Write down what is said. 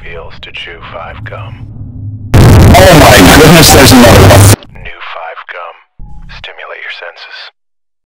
feels to chew 5 gum. Oh my goodness, there's another one. New 5 gum. Stimulate your senses.